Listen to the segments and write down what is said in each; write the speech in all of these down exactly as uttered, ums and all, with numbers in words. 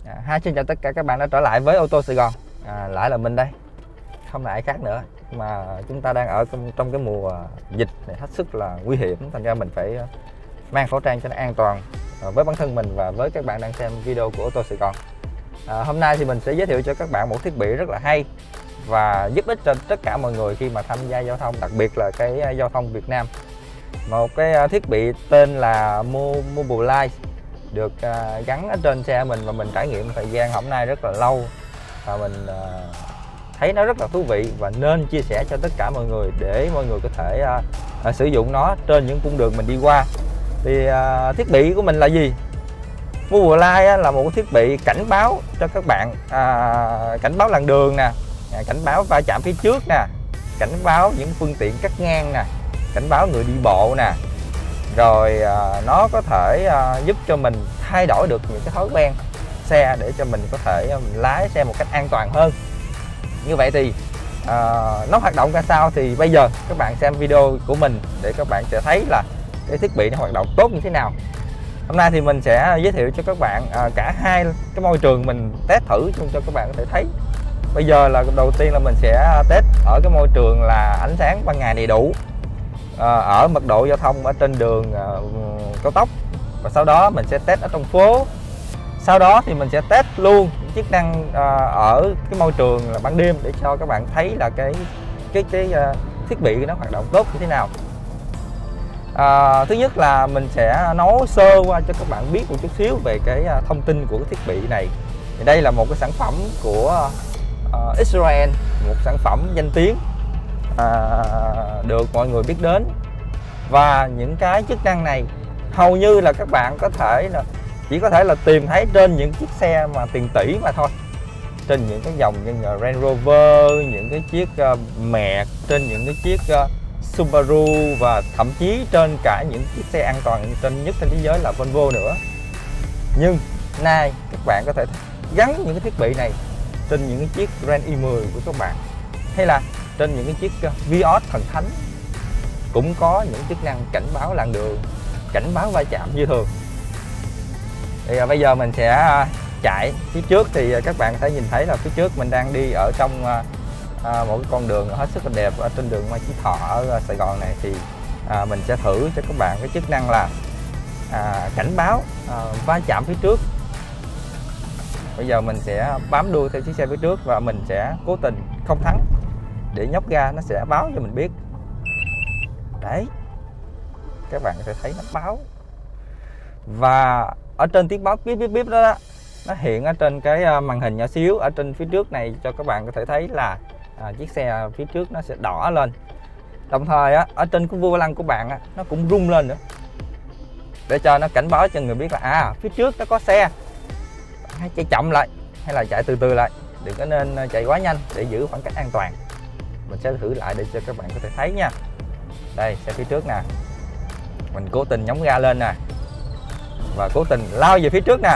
À, hai xin chào tất cả các bạn đã trở lại với ô tô Sài Gòn. À, lại là mình đây, không là ai khác nữa, mà chúng ta đang ở trong, trong cái mùa dịch này hết sức là nguy hiểm, thành ra mình phải mang khẩu trang cho nó an toàn với bản thân mình và với các bạn đang xem video của ô tô Sài Gòn. À, hôm nay thì mình sẽ giới thiệu cho các bạn một thiết bị rất là hay và giúp ích cho tất cả mọi người khi mà tham gia giao thông, đặc biệt là cái giao thông Việt Nam. Một cái thiết bị tên là Mobileye được uh, gắn ở trên xe mình và mình trải nghiệm thời gian hôm nay rất là lâu và mình uh, thấy nó rất là thú vị và nên chia sẻ cho tất cả mọi người để mọi người có thể uh, uh, sử dụng nó trên những cung đường mình đi qua. Thì uh, thiết bị của mình là gì? Mobileye là một thiết bị cảnh báo cho các bạn, uh, cảnh báo làn đường nè, cảnh báo va chạm phía trước nè, cảnh báo những phương tiện cắt ngang nè, cảnh báo người đi bộ nè. Rồi à, nó có thể à, giúp cho mình thay đổi được những cái thói quen xe để cho mình có thể à, mình lái xe một cách an toàn hơn. Như vậy thì à, nó hoạt động ra sao thì bây giờ các bạn xem video của mình để các bạn sẽ thấy là cái thiết bị nó hoạt động tốt như thế nào. Hôm nay thì mình sẽ giới thiệu cho các bạn à, cả hai cái môi trường mình test thử cho các bạn có thể thấy. Bây giờ là đầu tiên là mình sẽ test ở cái môi trường là ánh sáng ban ngày đầy đủ, ở mật độ giao thông ở trên đường cao tốc, và sau đó mình sẽ test ở trong phố. Sau đó thì mình sẽ test luôn chức năng ở cái môi trường là ban đêm để cho các bạn thấy là cái cái cái thiết bị nó hoạt động tốt như thế nào. À, thứ nhất là mình sẽ nói sơ qua cho các bạn biết một chút xíu về cái thông tin của cái thiết bị này. Thì đây là một cái sản phẩm của uh, Israel, một sản phẩm danh tiếng, À, được mọi người biết đến, và những cái chức năng này hầu như là các bạn có thể là chỉ có thể là tìm thấy trên những chiếc xe mà tiền tỷ mà thôi, trên những cái dòng như Range Rover, những cái chiếc uh, Merc, trên những cái chiếc uh, Subaru và thậm chí trên cả những chiếc xe an toàn trên nhất trên thế giới là Volvo nữa. Nhưng nay các bạn có thể gắn những cái thiết bị này trên những cái chiếc Range i mười của các bạn, hay là trên những cái chiếc Vios thần thánh cũng có những chức năng cảnh báo làn đường, cảnh báo va chạm như thường. Thì à, bây giờ mình sẽ chạy phía trước thì các bạn có thể nhìn thấy là phía trước mình đang đi ở trong à, một cái con đường hết sức là đẹp ở trên đường Mai Chí Thọ ở Sài Gòn này. Thì à, mình sẽ thử cho các bạn cái chức năng là à, cảnh báo à, va chạm phía trước. Bây giờ mình sẽ bám đuôi theo chiếc xe phía trước và mình sẽ cố tình không thắng để nhóc ga, nó sẽ báo cho mình biết. Đấy, các bạn có thể thấy nó báo, và ở trên tiếng báo bíp bíp bíp đó, đó nó hiện ở trên cái màn hình nhỏ xíu ở trên phía trước này cho các bạn có thể thấy là à, chiếc xe phía trước nó sẽ đỏ lên. Đồng thời á, ở trên cái vô lăng của bạn á, nó cũng rung lên nữa để cho nó cảnh báo cho người biết là à phía trước nó có xe, hãy chạy chậm lại hay là chạy từ từ lại, đừng có nên chạy quá nhanh để giữ khoảng cách an toàn. Mình sẽ thử lại để cho các bạn có thể thấy nha. Đây, xe phía trước nè, mình cố tình nhấn ga lên nè và cố tình lao về phía trước nè.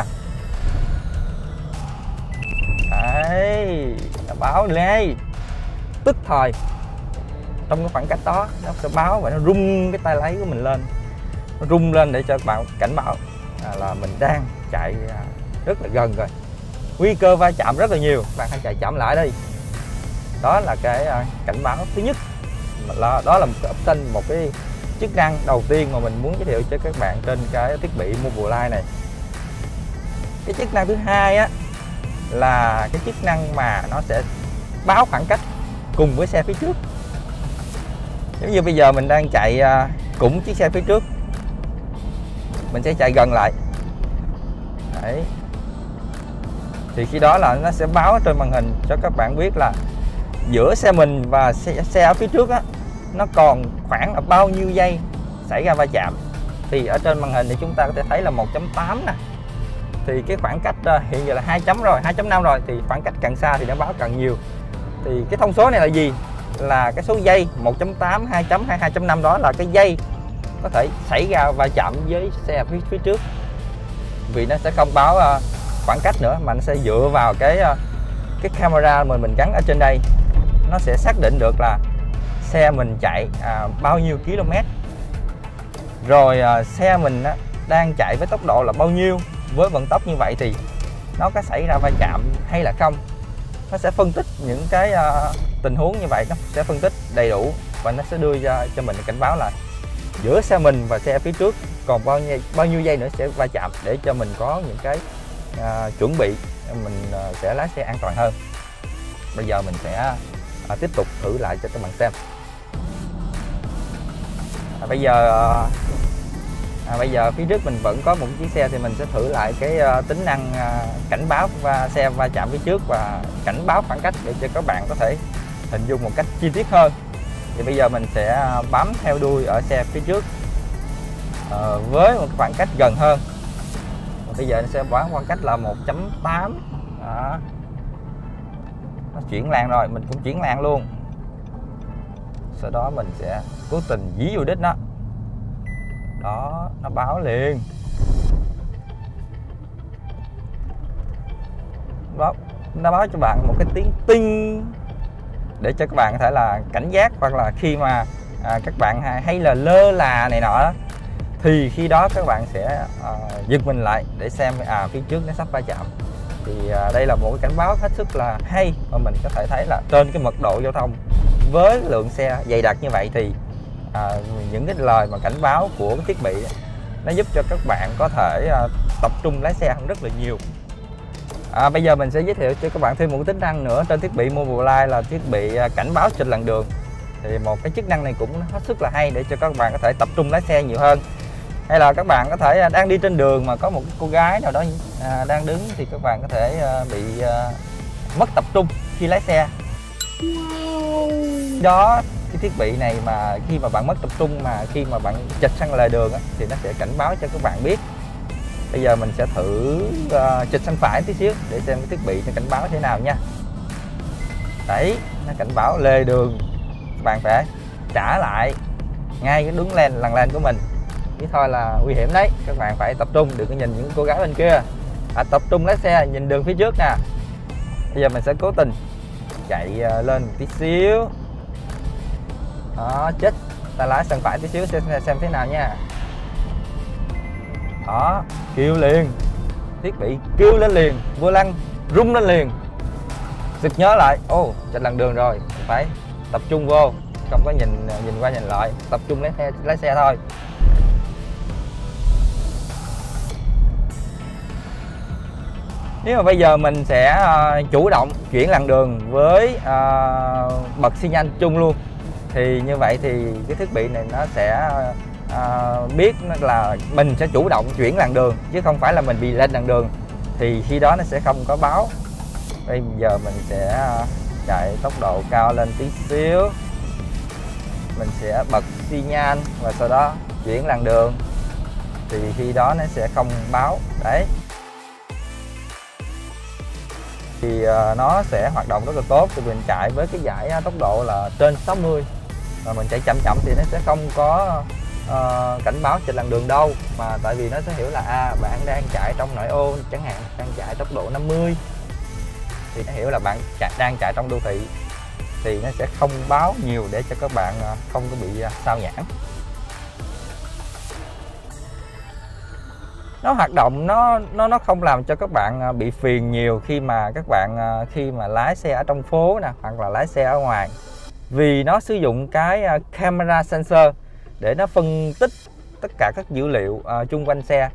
Đấy, nó báo đây, tức thời trong cái khoảng cách đó nó sẽ báo và nó rung cái tay lái của mình lên, nó rung lên để cho các bạn cảnh báo à, là mình đang chạy rất là gần rồi, nguy cơ va chạm rất là nhiều, bạn hãy chạy chậm lại đi. Đó là cái cảnh báo thứ nhất, là đó là một cái option, một cái chức năng đầu tiên mà mình muốn giới thiệu cho các bạn trên cái thiết bị Mobileye này. Cái chức năng thứ hai á là cái chức năng mà nó sẽ báo khoảng cách cùng với xe phía trước. Giống như bây giờ mình đang chạy cũng chiếc xe phía trước, mình sẽ chạy gần lại. Đấy, thì khi đó là nó sẽ báo trên màn hình cho các bạn biết là giữa xe mình và xe, xe ở phía trước á, nó còn khoảng ở bao nhiêu giây xảy ra va chạm. Thì ở trên màn hình thì chúng ta có thể thấy là một chấm tám nè, thì cái khoảng cách uh, hiện giờ là hai chấm rồi, hai chấm năm rồi, thì khoảng cách càng xa thì nó báo càng nhiều. Thì cái thông số này là gì? Là cái số giây một chấm tám, hai chấm hay hai chấm năm, đó là cái giây có thể xảy ra va chạm với xe phía, phía trước. Vì nó sẽ không báo uh, khoảng cách nữa, mà nó sẽ dựa vào cái uh, cái camera mà mình gắn ở trên đây, nó sẽ xác định được là xe mình chạy à, bao nhiêu km, rồi à, xe mình á, đang chạy với tốc độ là bao nhiêu. Với vận tốc như vậy thì nó có xảy ra va chạm hay là không. Nó sẽ phân tích những cái uh, tình huống như vậy, nó sẽ phân tích đầy đủ và nó sẽ đưa ra cho mình cảnh báo là giữa xe mình và xe phía trước còn bao nhiêu bao nhiêu giây nữa sẽ va chạm, để cho mình có những cái uh, chuẩn bị, mình uh, sẽ lái xe an toàn hơn. Bây giờ mình sẽ uh, tiếp tục thử lại cho các bạn xem. À, bây giờ uh, à, bây giờ phía trước mình vẫn có một chiếc xe, thì mình sẽ thử lại cái uh, tính năng uh, cảnh báo và xe va chạm phía trước và cảnh báo khoảng cách, để cho các bạn có thể hình dung một cách chi tiết hơn. Thì bây giờ mình sẽ bám theo đuôi ở xe phía trước uh, với một khoảng cách gần hơn. Bây giờ nó sẽ bám khoảng cách là một chấm tám. Đó, nó chuyển làn rồi, mình cũng chuyển làn luôn. Sau đó mình sẽ cố tình dí vô đít nó. Đó, nó báo liền. Đó, nó báo cho bạn một cái tiếng tinh, để cho các bạn có thể là cảnh giác, hoặc là khi mà à, các bạn hay là lơ là này nọ, thì khi đó các bạn sẽ à, giật mình lại để xem à phía trước nó sắp va chạm. Thì à, đây là một cái cảnh báo hết sức là hay, mà mình có thể thấy là trên cái mật độ giao thông với lượng xe dày đặc như vậy, thì à, những cái lời mà cảnh báo của cái thiết bị nó giúp cho các bạn có thể à, tập trung lái xe hơn rất là nhiều. À, bây giờ mình sẽ giới thiệu cho các bạn thêm một cái tính năng nữa trên thiết bị Mobileye, là thiết bị cảnh báo trên làn đường. Thì một cái chức năng này cũng hết sức là hay để cho các bạn có thể tập trung lái xe nhiều hơn. Hay là các bạn có thể đang đi trên đường mà có một cái cô gái nào đó à, đang đứng, thì các bạn có thể à, bị à, mất tập trung khi lái xe. Đó, cái thiết bị này mà khi mà bạn mất tập trung, mà khi mà bạn chệch sang lề đường á, thì nó sẽ cảnh báo cho các bạn biết. Bây giờ mình sẽ thử uh, chệch sang phải tí xíu để xem cái thiết bị nó cảnh báo thế nào nha. Đấy, nó cảnh báo lề đường, các bạn phải trả lại ngay cái đúng làn làn làn của mình. Chứ thôi là nguy hiểm đấy, các bạn phải tập trung, đừng có nhìn những cô gái bên kia. À, tập trung lái xe, nhìn đường phía trước nè. Bây giờ mình sẽ cố tình chạy uh, lên một tí xíu. Đó, chết, ta lái sang phải tí xíu xem, xem thế nào nha. Đó, kêu liền, thiết bị kêu lên liền, vô lăng rung lên liền. Sực nhớ lại, ô, trên làn đường rồi, phải tập trung vô, không có nhìn nhìn qua nhìn lại, tập trung lái xe, lái xe thôi. Nếu mà bây giờ mình sẽ uh, chủ động chuyển làn đường với uh, bật xi nhan chung luôn, thì như vậy thì cái thiết bị này nó sẽ À, biết là mình sẽ chủ động chuyển làn đường, chứ không phải là mình bị lên làn đường, thì khi đó nó sẽ không có báo. Bây giờ mình sẽ chạy tốc độ cao lên tí xíu, mình sẽ bật xi nhan và sau đó chuyển làn đường, thì khi đó nó sẽ không báo. Đấy, thì uh, nó sẽ hoạt động rất là tốt. Thì mình chạy với cái giải tốc độ là trên sáu mươi, và mình chạy chậm chậm thì nó sẽ không có Uh, cảnh báo trên làn đường đâu, mà tại vì nó sẽ hiểu là à, bạn đang chạy trong nội ô chẳng hạn, đang chạy tốc độ năm mươi, thì nó hiểu là bạn chạy, đang chạy trong đô thị, thì nó sẽ không báo nhiều để cho các bạn uh, không có bị uh, sao nhãng. Nó hoạt động nó nó nó không làm cho các bạn uh, bị phiền nhiều khi mà các bạn uh, khi mà lái xe ở trong phố nè, hoặc là lái xe ở ngoài, vì nó sử dụng cái uh, camera sensor để nó phân tích tất cả các dữ liệu uh, chung quanh xe.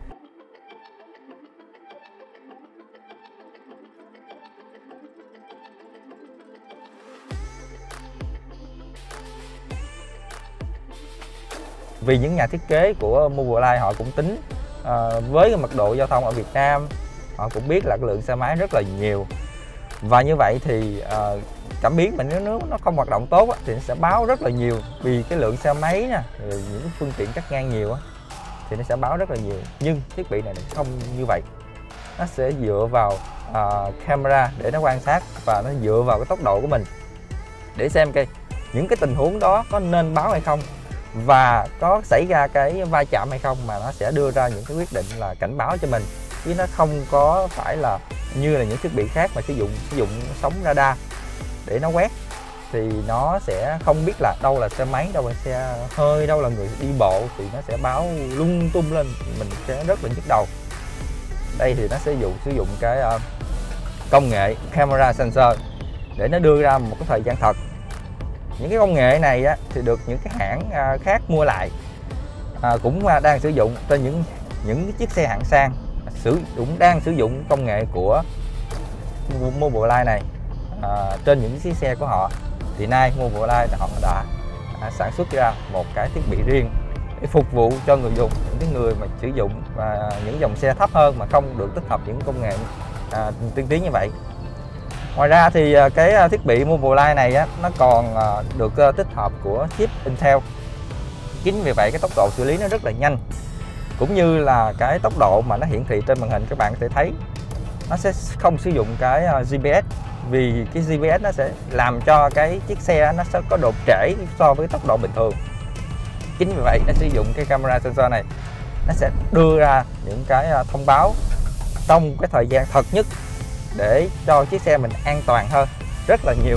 Vì những nhà thiết kế của Mobileye họ cũng tính uh, với cái mật độ giao thông ở Việt Nam, họ cũng biết là cái lượng xe máy rất là nhiều, và như vậy thì uh, cảm biến mà nếu nó không hoạt động tốt á, thì nó sẽ báo rất là nhiều. Vì cái lượng xe máy nè, những phương tiện cắt ngang nhiều á, thì nó sẽ báo rất là nhiều. Nhưng thiết bị này không như vậy, nó sẽ dựa vào uh, camera để nó quan sát, và nó dựa vào cái tốc độ của mình để xem cái những cái tình huống đó có nên báo hay không, và có xảy ra cái va chạm hay không, mà nó sẽ đưa ra những cái quyết định là cảnh báo cho mình, chứ nó không có phải là như là những thiết bị khác mà sử dụng sử dụng sóng radar để nó quét. Thì nó sẽ không biết là đâu là xe máy, đâu là xe hơi, đâu là người đi bộ, thì nó sẽ báo lung tung lên, mình sẽ rất là nhức đầu. đây thì nó sẽ dùng sử dụng cái uh, công nghệ camera sensor để nó đưa ra một cái thời gian thật. Những cái công nghệ này á, thì được những cái hãng uh, khác mua lại, uh, cũng uh, đang sử dụng trên những những chiếc xe hạng sang, sử cũng đang sử dụng công nghệ của Mobileye này uh, trên những chiếc xe của họ. Thì nay Mobileye họ đã uh, sản xuất ra một cái thiết bị riêng để phục vụ cho người dùng, những cái người mà sử dụng và những dòng xe thấp hơn mà không được tích hợp những công nghệ à, tiên tiến như vậy. Ngoài ra thì cái thiết bị Mobileye này á, nó còn được tích hợp của chip Intel. Chính vì vậy cái tốc độ xử lý nó rất là nhanh, cũng như là cái tốc độ mà nó hiển thị trên màn hình các bạn có thể thấy nó sẽ không sử dụng cái giê pê ét, vì cái giê pê ét nó sẽ làm cho cái chiếc xe nó sẽ có độ trễ so với tốc độ bình thường. Chính vì vậy nó sử dụng cái camera sensor này, nó sẽ đưa ra những cái thông báo trong cái thời gian thật nhất để cho chiếc xe mình an toàn hơn rất là nhiều.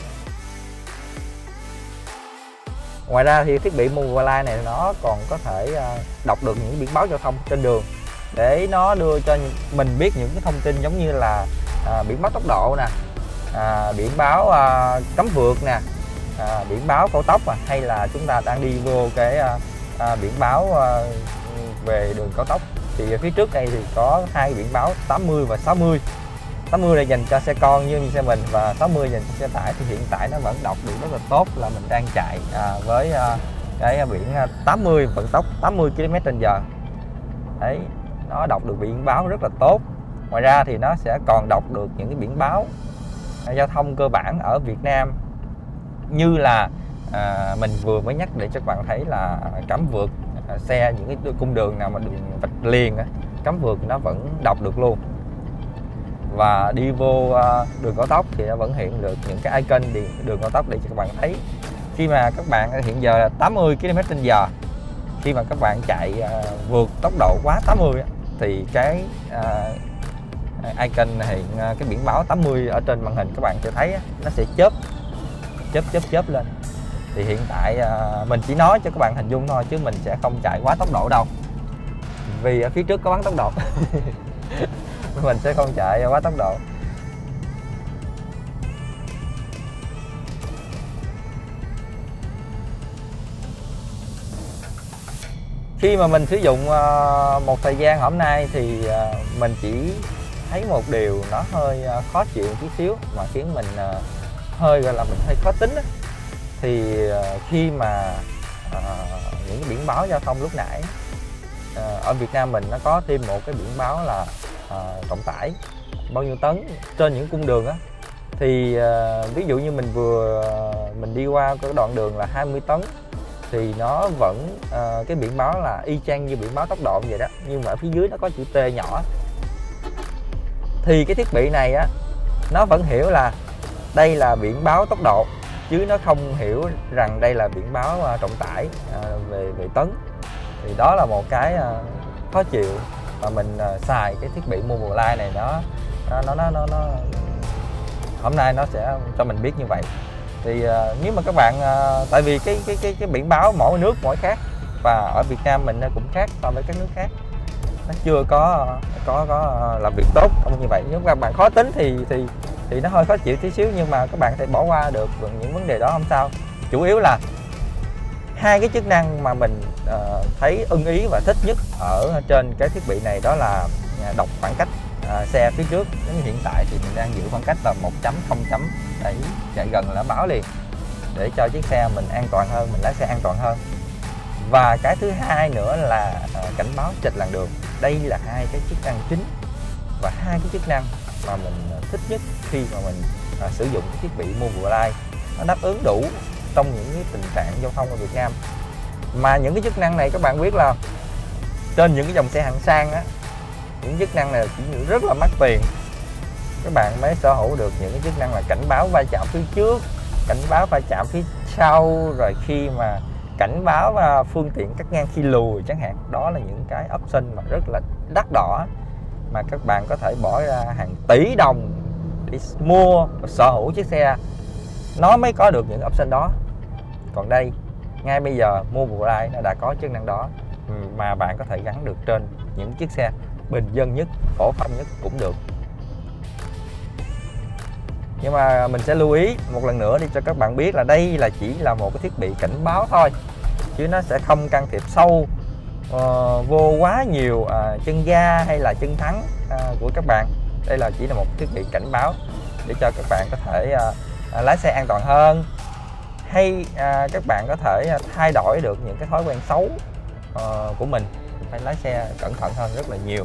Ngoài ra thì thiết bị Mobileye này nó còn có thể đọc được những biển báo giao thông trên đường để nó đưa cho mình biết những cái thông tin giống như là à, biển báo tốc độ nè, à, biển báo à, cấm vượt nè, à, biển báo cao tốc, à, hay là chúng ta đang đi vô cái à, à, biển báo à, về đường cao tốc. Thì phía trước đây thì có hai biển báo tám mươi và sáu mươi. tám mươi là dành cho xe con như xe mình, và sáu mươi dành cho xe tải. Thì hiện tại nó vẫn đọc được rất là tốt là mình đang chạy à, với à, cái biển tám mươi, vận tốc tám mươi ki lô mét trên giờ. Đấy, nó đọc được biển báo rất là tốt. Ngoài ra thì nó sẽ còn đọc được những cái biển báo à, giao thông cơ bản ở Việt Nam, như là à, mình vừa mới nhắc để cho các bạn thấy là cấm vượt à, xe, những cái cung đường nào mà đường vạch liền á, cấm vượt nó vẫn đọc được luôn. Và đi vô à, đường cao tốc thì nó vẫn hiện được những cái icon đường cao tốc để cho các bạn thấy. Khi mà các bạn hiện giờ là tám mươi ki lô mét trên giờ, khi mà các bạn chạy à, vượt tốc độ quá tám mươi á, thì cái à, icon hiện cái biển báo tám mươi ở trên màn hình các bạn sẽ thấy á, nó sẽ chớp chớp chớp chớp lên. Thì hiện tại à, mình chỉ nói cho các bạn hình dung thôi, chứ mình sẽ không chạy quá tốc độ đâu, vì ở phía trước có bắn tốc độ. Mình sẽ không chạy quá tốc độ. Khi mà mình sử dụng uh, một thời gian hôm nay thì uh, mình chỉ thấy một điều nó hơi uh, khó chịu chút xíu, mà khiến mình uh, hơi gọi là mình hơi khó tính đó. Thì uh, khi mà uh, những cái biển báo giao thông lúc nãy uh, ở Việt Nam mình nó có thêm một cái biển báo là uh, trọng tải bao nhiêu tấn trên những cung đường á, thì uh, ví dụ như mình vừa uh, mình đi qua cái đoạn đường là hai mươi tấn thì nó vẫn uh, cái biển báo là y chang như biển báo tốc độ vậy đó, nhưng mà ở phía dưới nó có chữ T nhỏ. Thì cái thiết bị này á, nó vẫn hiểu là đây là biển báo tốc độ, chứ nó không hiểu rằng đây là biển báo uh, trọng tải uh, về về tấn. Thì đó là một cái uh, khó chịu mà mình uh, xài cái thiết bị Mobileye này, nó nó nó nó nó hôm nay nó sẽ cho mình biết như vậy. Thì uh, nếu mà các bạn uh, tại vì cái cái cái cái biển báo mỗi nước mỗi khác, và ở Việt Nam mình nó cũng khác so với các nước khác, nó chưa có có có làm việc tốt không như vậy. Nếu các bạn khó tính thì thì thì nó hơi khó chịu tí xíu, nhưng mà các bạn có thể bỏ qua được những vấn đề đó, không sao. Chủ yếu là hai cái chức năng mà mình uh, thấy ưng ý và thích nhất ở trên cái thiết bị này, đó là đọc khoảng cách uh, xe phía trước. Đến hiện tại thì mình đang giữ khoảng cách là một chấm không chấm, để chạy gần là báo liền, để cho chiếc xe mình an toàn hơn, mình lái xe an toàn hơn. Và cái thứ hai nữa là uh, cảnh báo chệch làn đường. Đây là hai cái chức năng chính và hai cái chức năng mà mình thích nhất khi mà mình uh, sử dụng cái thiết bị Mobileye. Nó đáp ứng đủ trong những cái tình trạng giao thông ở Việt Nam. Mà những cái chức năng này các bạn biết là trên những cái dòng xe hạng sang á, những chức năng này chỉ rất là mắc tiền, các bạn mới sở hữu được những cái chức năng là cảnh báo va chạm phía trước, cảnh báo va chạm phía sau, rồi khi mà cảnh báo phương tiện cắt ngang khi lùi chẳng hạn. Đó là những cái option mà rất là đắt đỏ, mà các bạn có thể bỏ ra hàng tỷ đồng để mua và sở hữu chiếc xe nó mới có được những option đó. Còn đây, ngay bây giờ Mobileye nó đã có chức năng đó, mà bạn có thể gắn được trên những chiếc xe bình dân nhất, phổ thông nhất cũng được. Nhưng mà mình sẽ lưu ý một lần nữa đi cho các bạn biết là đây là chỉ là một cái thiết bị cảnh báo thôi, chứ nó sẽ không can thiệp sâu uh, vô quá nhiều uh, chân ga hay là chân thắng uh, của các bạn. Đây là chỉ là một thiết bị cảnh báo để cho các bạn có thể uh, uh, lái xe an toàn hơn, hay uh, các bạn có thể uh, thay đổi được những cái thói quen xấu uh, của mình, phải lái xe cẩn thận hơn rất là nhiều.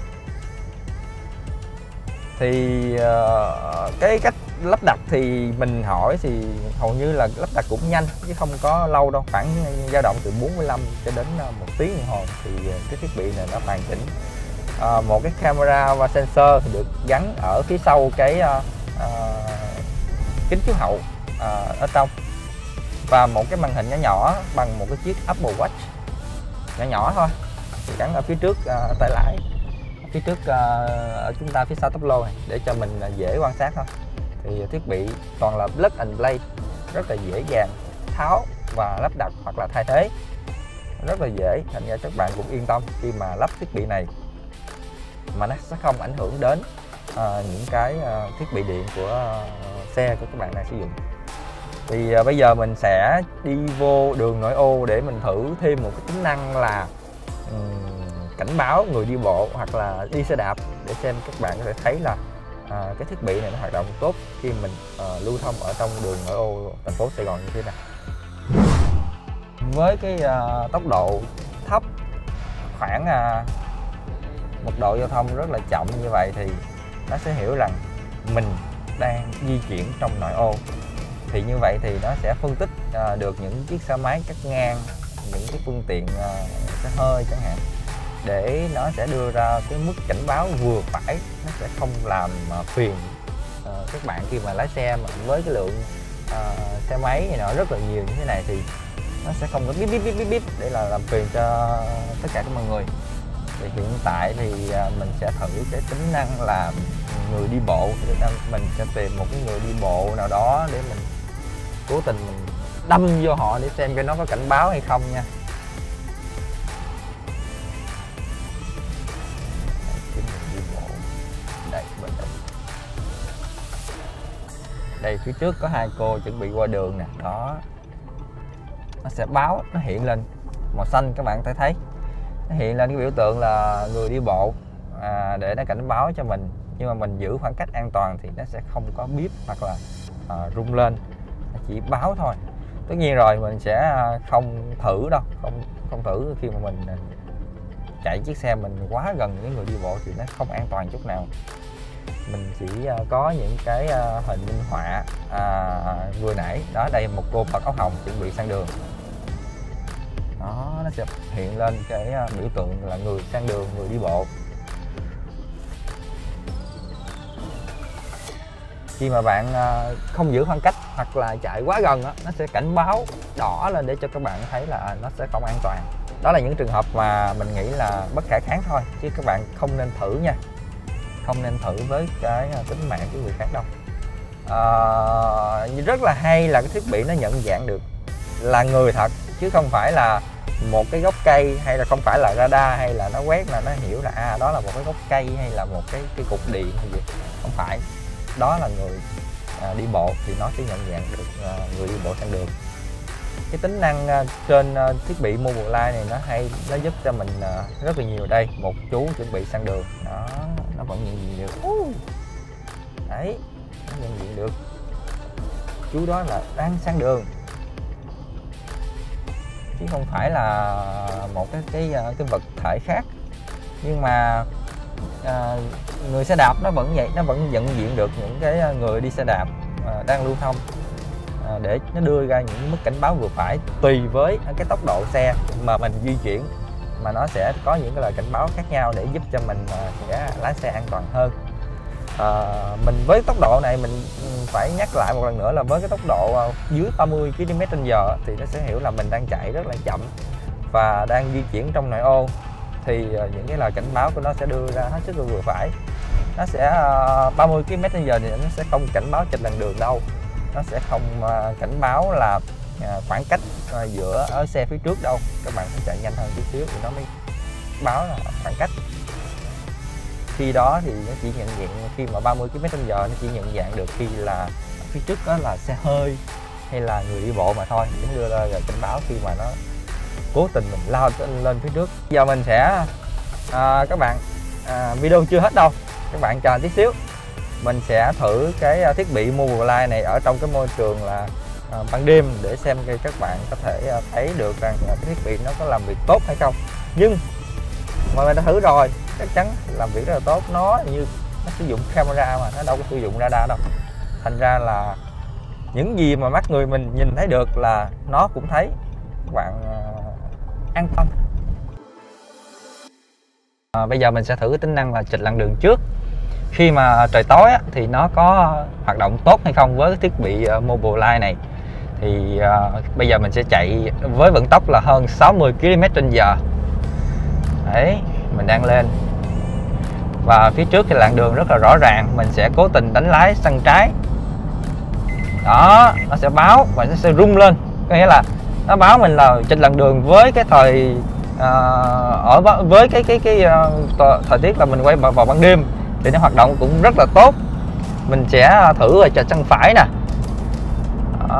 Thì uh, cái cách lắp đặt thì mình hỏi thì hầu như là lắp đặt cũng nhanh chứ không có lâu đâu, khoảng dao động từ bốn mươi lăm cho đến một tiếng đồng hồ thì cái thiết bị này nó hoàn chỉnh. Uh, một cái camera và sensor thì được gắn ở phía sau cái uh, uh, kính chiếu hậu uh, ở trong, và một cái màn hình nhỏ nhỏ bằng một cái chiếc Apple Watch nhỏ nhỏ thôi thì gắn ở phía trước uh, tay lái, phía trước uh, ở chúng ta phía sau tắp lô này để cho mình uh, dễ quan sát thôi. Thì thiết bị toàn là plug and play, rất là dễ dàng tháo và lắp đặt hoặc là thay thế rất là dễ, thành ra các bạn cũng yên tâm khi mà lắp thiết bị này mà nó sẽ không ảnh hưởng đến uh, những cái uh, thiết bị điện của uh, xe của các bạn đang sử dụng. Thì uh, bây giờ mình sẽ đi vô đường nội ô để mình thử thêm một cái tính năng là um, cảnh báo người đi bộ hoặc là đi xe đạp, để xem các bạn có thể thấy là à, cái thiết bị này nó hoạt động tốt khi mình à, lưu thông ở trong đường nội ô thành phố Sài Gòn như thế này. Với cái à, tốc độ thấp, khoảng à, mật độ giao thông rất là chậm như vậy thì nó sẽ hiểu rằng mình đang di chuyển trong nội ô. Thì như vậy thì nó sẽ phân tích à, được những chiếc xe máy cắt ngang, những cái phương tiện à, xe hơi chẳng hạn, để nó sẽ đưa ra cái mức cảnh báo vừa phải, nó sẽ không làm uh, phiền uh, các bạn khi mà lái xe. Mà với cái lượng uh, xe máy này nó rất là nhiều như thế này thì nó sẽ không có bíp bíp bíp bíp bíp để là làm phiền cho tất cả các mọi người. Thì hiện tại thì uh, mình sẽ thử cái tính năng là người đi bộ, mình sẽ tìm một cái người đi bộ nào đó để mình cố tình mình đâm vô họ để xem coi nó có cảnh báo hay không nha. Đây, bên đây. Đây phía trước có hai cô chuẩn bị qua đường nè, đó. Nó sẽ báo, nó hiện lên màu xanh, các bạn có thể thấy. Nó hiện lên cái biểu tượng là người đi bộ à, để nó cảnh báo cho mình. Nhưng mà mình giữ khoảng cách an toàn thì nó sẽ không có bíp hoặc là à, rung lên, nó chỉ báo thôi. Tất nhiên rồi mình sẽ không thử đâu, không không thử khi mà mình chạy chiếc xe mình quá gần với người đi bộ thì nó không an toàn chút nào. Mình chỉ có những cái hình minh họa à, vừa nãy đó. Đây một cô mặc áo hồng chuẩn bị sang đường đó, nó sẽ hiện lên cái biểu tượng là người sang đường, người đi bộ. Khi mà bạn không giữ khoảng cách hoặc là chạy quá gần đó, nó sẽ cảnh báo đỏ lên để cho các bạn thấy là nó sẽ không an toàn. Đó là những trường hợp mà mình nghĩ là bất khả kháng thôi, chứ các bạn không nên thử nha, không nên thử với cái tính mạng của người khác đâu. À, rất là hay là cái thiết bị nó nhận dạng được là người thật, chứ không phải là một cái gốc cây, hay là không phải là radar, hay là nó quét là nó hiểu là à đó là một cái gốc cây hay là một cái cái cục điện hay gì. Không phải, đó là người à, đi bộ thì nó sẽ nhận dạng được à, người đi bộ sang đường. Cái tính năng uh, trên uh, thiết bị Mobileye này nó hay, nó giúp cho mình uh, rất là nhiều. Đây, một chú chuẩn bị sang đường đó, nó vẫn nhận diện được. Uh, đấy, nó nhận diện được chú đó là đang sang đường, chứ không phải là một cái cái cái vật thể khác. Nhưng mà uh, người xe đạp nó vẫn vậy, nó vẫn nhận diện được những cái người đi xe đạp uh, đang lưu thông, để nó đưa ra những mức cảnh báo vừa phải tùy với cái tốc độ xe mà mình di chuyển, mà nó sẽ có những cái lời cảnh báo khác nhau để giúp cho mình sẽ lái xe an toàn hơn. À, mình với tốc độ này mình phải nhắc lại một lần nữa là với cái tốc độ dưới ba mươi ki lô mét trên giờ thì nó sẽ hiểu là mình đang chạy rất là chậm và đang di chuyển trong nội ô, thì những cái lời cảnh báo của nó sẽ đưa ra hết sức là vừa phải. Nó sẽ ba mươi ki lô mét trên giờ thì nó sẽ không cảnh báo chệch làn đường đâu, nó sẽ không uh, cảnh báo là uh, khoảng cách uh, giữa ở xe phía trước đâu. Các bạn phải chạy nhanh hơn chút xíu thì nó mới báo là khoảng cách. khi đó thì nó chỉ nhận dạng khi mà ba mươi ki lô mét trên giờ nó chỉ nhận dạng được khi là phía trước đó là xe hơi hay là người đi bộ mà thôi, chúng đưa ra cảnh báo khi mà nó cố tình mình lao lên phía trước. Giờ mình sẽ à, các bạn à, video chưa hết đâu, các bạn chờ tí xíu, mình sẽ thử cái thiết bị Mobileye này ở trong cái môi trường là à, ban đêm để xem các bạn có thể thấy được rằng cái thiết bị nó có làm việc tốt hay không. Nhưng mà mình đã thử rồi, chắc chắn làm việc rất là tốt. Nó như nó sử dụng camera mà nó đâu có sử dụng radar đâu, thành ra là những gì mà mắt người mình nhìn thấy được là nó cũng thấy. Các bạn uh, an tâm. À, bây giờ mình sẽ thử cái tính năng là chệch làn đường trước. Khi mà trời tối á, thì nó có hoạt động tốt hay không với cái thiết bị uh, Mobileye này. Thì uh, bây giờ mình sẽ chạy với vận tốc là hơn sáu mươi ki lô mét trên giờ. Đấy, mình đang lên và phía trước cái làn đường rất là rõ ràng. Mình sẽ cố tình đánh lái sang trái, đó, nó sẽ báo và nó sẽ rung lên, có nghĩa là nó báo mình là chệch làn đường với cái thời uh, ở với cái cái cái uh, thời tiết là mình quay vào, vào ban đêm thì nó hoạt động cũng rất là tốt. Mình sẽ thử rồi chệch sang phải nè, đó.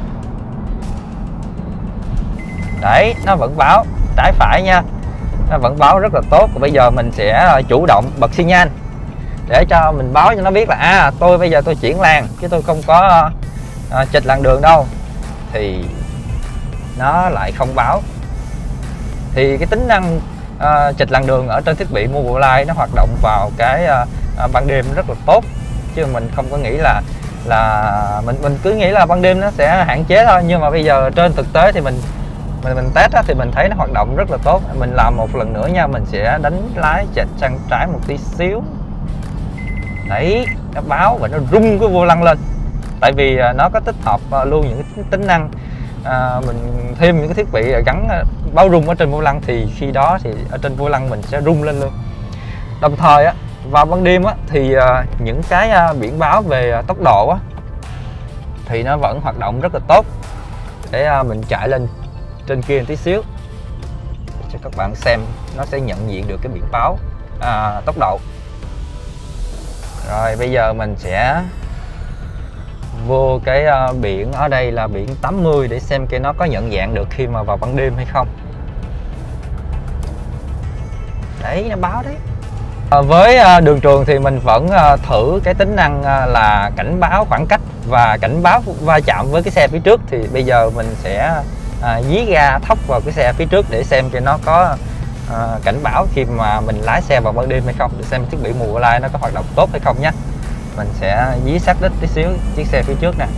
Đấy, nó vẫn báo trái phải nha, nó vẫn báo rất là tốt. Và bây giờ mình sẽ chủ động bật xi nhan để cho mình báo cho nó biết là à tôi bây giờ tôi chuyển làn chứ tôi không có à, chệch làn đường đâu, thì nó lại không báo. Thì cái tính năng à, chệch làn đường ở trên thiết bị Mobileye nó hoạt động vào cái à, à, ban đêm rất là tốt, chứ mình không có nghĩ là là mình mình cứ nghĩ là ban đêm nó sẽ hạn chế thôi. Nhưng mà bây giờ trên thực tế thì mình mình mình test á, thì mình thấy nó hoạt động rất là tốt. Mình làm một lần nữa nha, mình sẽ đánh lái chệch sang trái một tí xíu. Đấy, nó báo và nó rung cái vô lăng lên, tại vì nó có tích hợp luôn những cái tính năng à, mình thêm những cái thiết bị gắn báo rung ở trên vô lăng, thì khi đó thì ở trên vô lăng mình sẽ rung lên luôn. Đồng thời á, vào ban đêm á, thì à, những cái à, biển báo về tốc độ á, thì nó vẫn hoạt động rất là tốt. Để à, mình chạy lên trên kia một tí xíu cho các bạn xem, nó sẽ nhận diện được cái biển báo à, tốc độ. Rồi bây giờ mình sẽ vô cái uh, biển ở đây là biển tám mươi để xem cái nó có nhận dạng được khi mà vào ban đêm hay không. Đấy, nó báo đấy. À, với uh, đường trường thì mình vẫn uh, thử cái tính năng uh, là cảnh báo khoảng cách và cảnh báo va chạm với cái xe phía trước. Thì bây giờ mình sẽ uh, dí ga thốc vào cái xe phía trước để xem cái nó có uh, cảnh báo khi mà mình lái xe vào ban đêm hay không, để xem thiết bị Mobileye nó có hoạt động tốt hay không nhé. Mình sẽ dí sát đít tí xíu chiếc xe phía trước nè.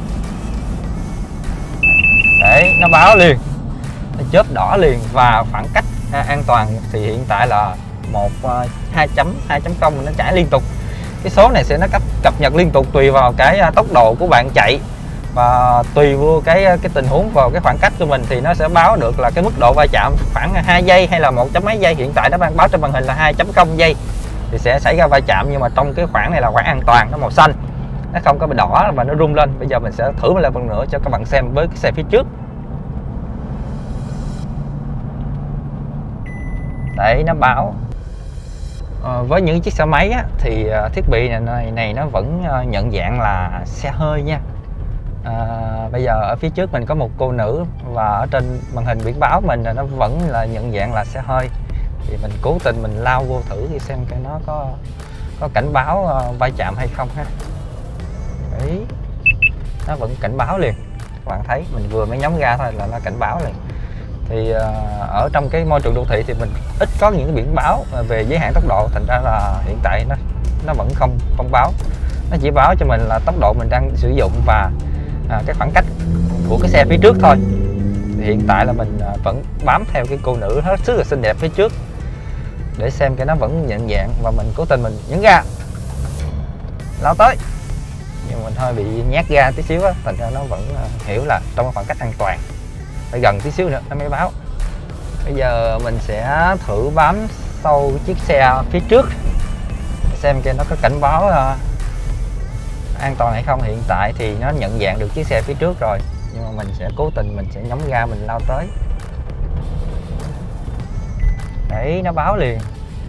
Đấy, nó báo liền, nó chớp đỏ liền. Và khoảng cách à, an toàn thì hiện tại là một hai chấm hai chấm không, nó chạy liên tục. Cái số này sẽ nó cập cập nhật liên tục tùy vào cái tốc độ của bạn chạy, và tùy vô cái cái tình huống vào cái khoảng cách của mình thì nó sẽ báo được là cái mức độ va chạm khoảng hai giây hay là một chấm mấy giây. Hiện tại nó đang báo trên màn hình là hai chấm không giây thì sẽ xảy ra va chạm, nhưng mà trong cái khoảng này là khoảng an toàn, nó màu xanh, nó không có bị đỏ và nó rung lên. Bây giờ mình sẽ thử một lần nữa cho các bạn xem với cái xe phía trước. Đấy, nó báo. À, với những chiếc xe máy á, thì thiết bị này, này nó vẫn nhận dạng là xe hơi nha. À, bây giờ ở phía trước mình có một cô nữ và ở trên màn hình biển báo mình là nó vẫn là nhận dạng là xe hơi. Thì mình cố tình mình lao vô thử thì xem cái nó có có cảnh báo uh, va chạm hay không ha. Đấy, nó vẫn cảnh báo liền. Các bạn thấy mình vừa mới nhấn ga thôi là nó cảnh báo liền. Thì uh, ở trong cái môi trường đô thị thì mình ít có những cái biển báo về giới hạn tốc độ, thành ra là hiện tại nó nó vẫn không không báo. Nó chỉ báo cho mình là tốc độ mình đang sử dụng và à, cái khoảng cách của cái xe phía trước thôi. Thì hiện tại là mình à, vẫn bám theo cái cô nữ hết sức là xinh đẹp phía trước để xem cái nó vẫn nhận dạng, và mình cố tình mình nhấn ga lao tới, nhưng mình hơi bị nhát ga tí xíu á, thành ra nó vẫn à, hiểu là trong cái khoảng cách an toàn, phải gần tí xíu nữa nó mới báo. Bây giờ mình sẽ thử bám sau chiếc xe phía trước xem cái nó có cảnh báo à, an toàn hay không. Hiện tại thì nó nhận dạng được chiếc xe phía trước rồi, nhưng mà mình sẽ cố tình mình sẽ nhấn ga mình lao tới. Đấy, nó báo liền, nó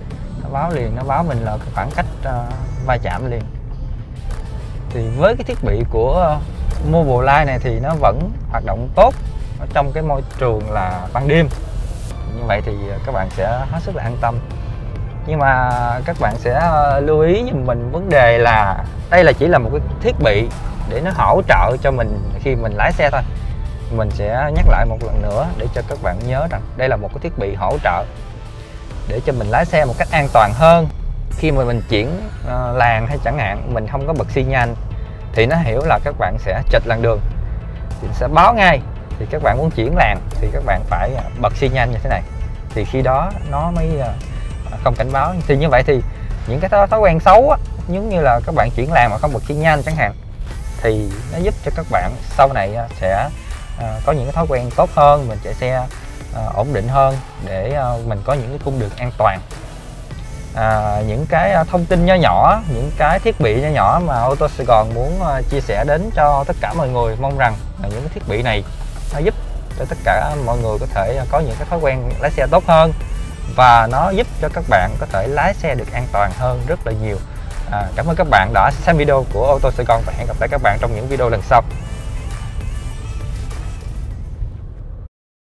nó báo liền, nó báo mình là cái khoảng cách uh, va chạm liền. Thì với cái thiết bị của uh, Mobileye này thì nó vẫn hoạt động tốt ở trong cái môi trường là ban đêm. Như vậy thì các bạn sẽ hết sức là an tâm. Nhưng mà các bạn sẽ lưu ý giùm mình vấn đề là đây là chỉ là một cái thiết bị để nó hỗ trợ cho mình khi mình lái xe thôi. Mình sẽ nhắc lại một lần nữa để cho các bạn nhớ rằng đây là một cái thiết bị hỗ trợ để cho mình lái xe một cách an toàn hơn. Khi mà mình chuyển uh, làn hay chẳng hạn mình không có bật xi nhan thì nó hiểu là các bạn sẽ chệch làn đường thì sẽ báo ngay. Thì các bạn muốn chuyển làn thì các bạn phải bật xi nhan như thế này thì khi đó nó mới uh, không cảnh báo. Thì như vậy thì những cái thói quen xấu á, giống như là các bạn chuyển làn mà không bật xi nhan chẳng hạn, thì nó giúp cho các bạn sau này sẽ uh, có những cái thói quen tốt hơn, mình chạy xe uh, ổn định hơn để uh, mình có những cái cung đường an toàn. À, những cái thông tin nho nhỏ, những cái thiết bị nho nhỏ mà ô tô Sài Gòn muốn uh, chia sẻ đến cho tất cả mọi người. Mong rằng là những cái thiết bị này nó giúp cho tất cả mọi người có thể có những cái thói quen lái xe tốt hơn, và nó giúp cho các bạn có thể lái xe được an toàn hơn rất là nhiều. À, cảm ơn các bạn đã xem video của ô tô Sài Gòn và hẹn gặp lại các bạn trong những video lần sau.